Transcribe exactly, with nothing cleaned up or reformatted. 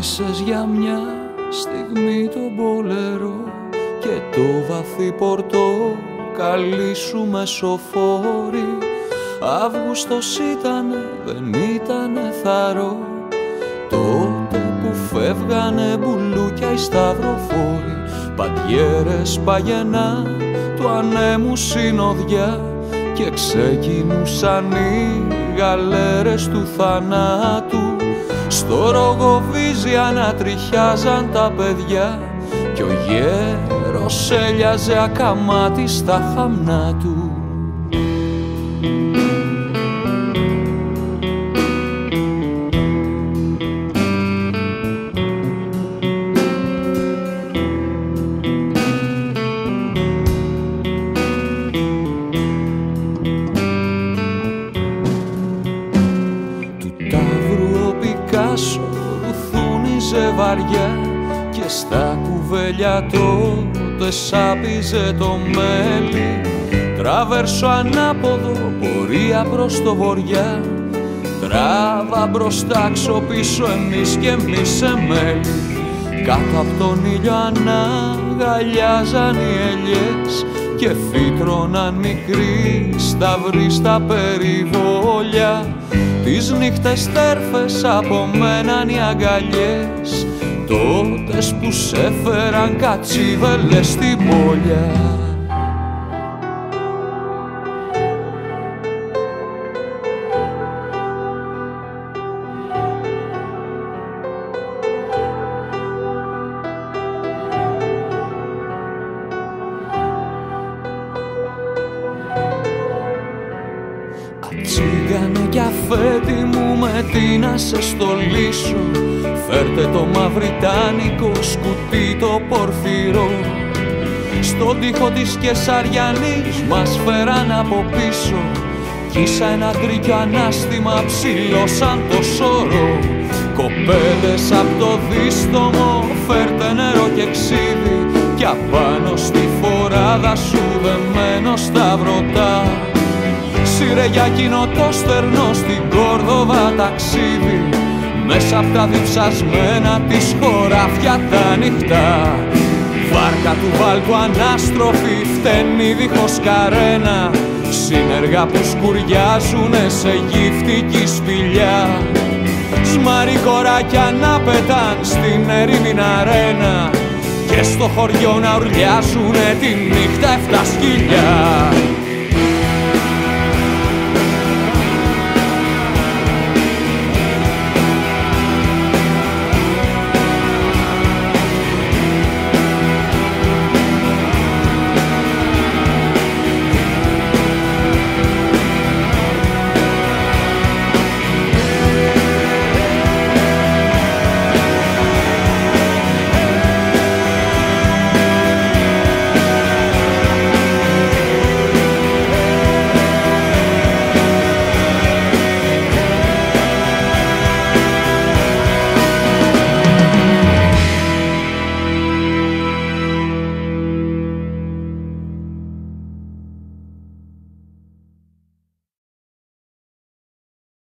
άφησες για μια στιγμή τον μπολερό και το βαθύ πορτοκαλί σου μεσοφόρη. Αύγουστος ήτανε, δεν ήτανε θαρό, τότε που φεύγανε μπουλούκια οι σταυροφόροι. Παντιέρες παγενά του ανέμου συνοδιά και ξεκινούσαν οι γαλέρες του θανάτου. Στο Ρογοβίζι ανατριχιάζαν τα παιδιά κι ο γέρος έλιαζε ακαμάτι στα χαμνά του. Βαριά και στα κουβέλια τότε σάπιζε το μέλι. Τραβέρσο ανάποδο, πορεία προς το βοριά. Τράβα μπροστά, ξοπίσω, εμείς και εμείς σε μέλι. Κάτω απ' τον ήλιο αναγκαλιάζαν οι ελιές και φύτρωναν μικροί σταυροί στα περιβόλια. Τις νύχτες τέρφες απομέναν οι αγκαλιές, τότες που σ' έφεραν κατσίβελες στην πόλια. Τσίγανο κι αφέτη μου με τι να σε στολίσω, φέρτε το μαυριτάνικο σκουτί το πορφυρό. Στον τοίχο της Κεσαριανής μας φέραν από πίσω κι ίσα ένα γκρίκιο ανάστημα ψηλό σαν το σωρό. Κοπέλες απ' το δίστομο φέρτε νερό και ξύδι κι απάνω στη φοράδα σου δεμένο σταυρωτά. Σύρε για εκείνο το στερνό στην Κόρδοβα ταξίδι, μέσα απ' τα διψασμένα της χωράφια τα ανοιχτά. Βάρκα του βάλκου ανάστροφη, φταίνει δίχως καρένα, σύνεργα που σκουριάζουνε σε γυφτική σπηλιά. Σμάρι κοράκια να πετάν στην ερήμην αρένα και στο χωριό να ουρλιάζουνε τη νύχτα εφτά σκυλιά.